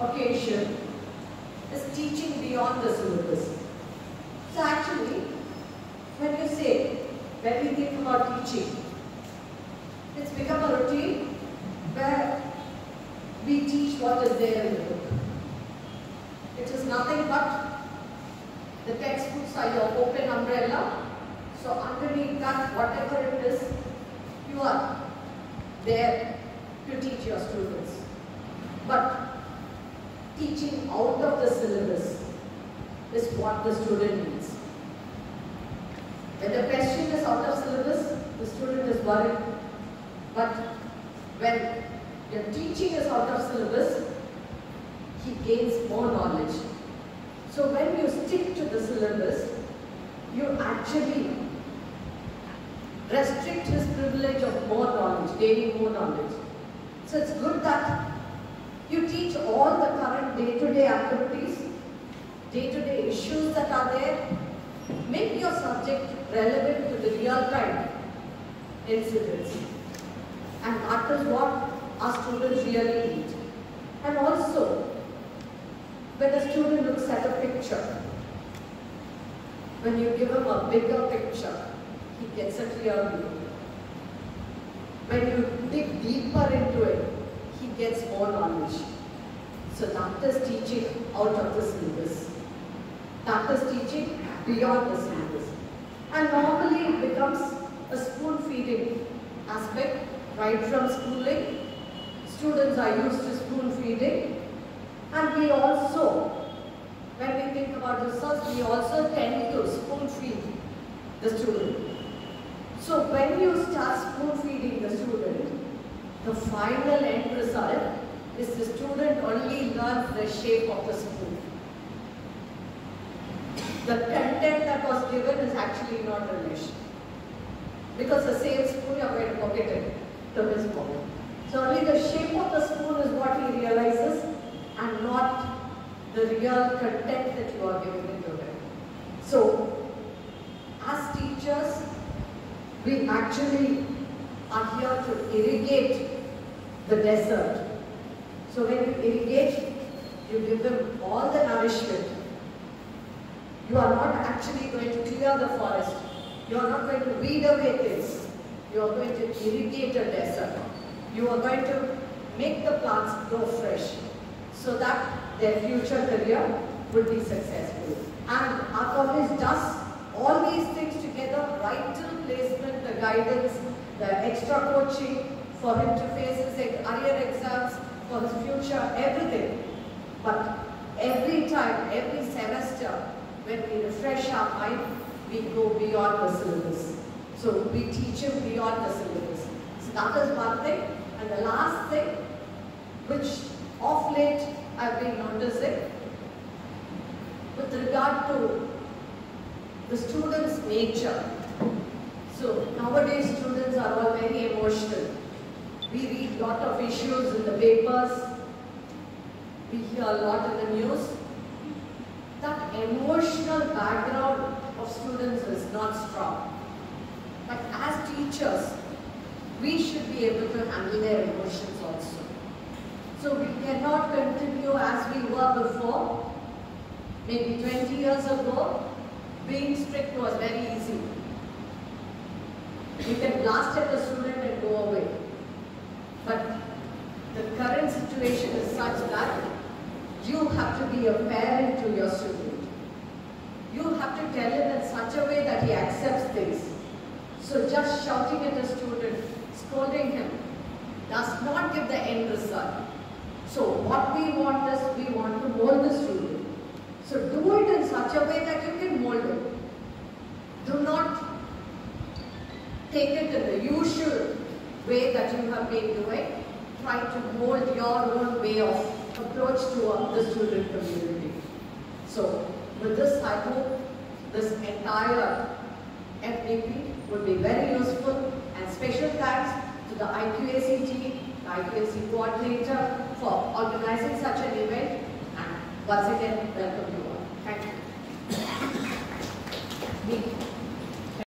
occasion is teaching beyond the syllabus. So actually, when we think about teaching, it's become a routine where we teach what is there in the book. It is nothing but the textbooks are your open umbrella. So underneath that, whatever it is, you are there to teach your students. But teaching out of the syllabus is what the student needs. When the question is out of syllabus, the student is worried. But when your teaching is out of syllabus, he gains more knowledge. So when you stick to the syllabus, you actually restrict his privilege of more knowledge, gaining more knowledge. So it's good that you teach all the current day-to-day activities, day-to-day issues that are there. Make your subject relevant to the real-time incidents. And that is what our students really need. And also, when a student looks at a picture, when you give him a bigger picture, he gets a clear view. When you dig deeper into it, he gets more knowledge. So that is teaching out of the syllabus. That is teaching beyond the syllabus. And normally it becomes a spoon-feeding aspect right from schooling. Students are used to spoon-feeding. And we also, when we think about research, we also tend to spoon-feed the student. So when you start spoon-feeding the student, the final end result is the student only learns the shape of the spoon. The content that was given is actually not relished. Because the same spoon you are going to pocket it to his pocket. So only the shape of the spoon is what he realizes and not the real content that you are giving into him. So as teachers, we actually are here to irrigate the desert. So when you irrigate, you give them all the nourishment. You are not actually going to clear the forest. You are not going to weed away things. You are going to irrigate a desert. You are going to make the plants grow fresh so that their future career will be successful. And our college does all these things together, right till placement, the guidance, the extra coaching for him to face his arrear exams, for his future, everything. But every time, every semester, when we refresh our mind, we go beyond the syllabus. So we teach him beyond the syllabus. So that is one thing. And the last thing, which of late I've been noticing, with regard to the student's nature. So nowadays students are all very emotional. We read a lot of issues in the papers. We hear a lot in the news. That emotional background of students is not strong. But as teachers, we should be able to handle their emotions also. So we cannot continue as we were before. Maybe 20 years ago, being strict was very easy. You can blast at a student and go away. But the current situation is such that you have to be a parent to your student. You have to tell him in such a way that he accepts things. So just shouting at a student, scolding him, does not give the end result. So what we want is, we want to mold the student. So do it in such a way that you can mold it. Do not take it in the usual way that you have been doing. Try to mold your own way of approach to the student community. So with this, I hope this entire FDP would be very useful, and special thanks to the IQAC team, the IQAC coordinator for organizing such an event, and once again welcome you.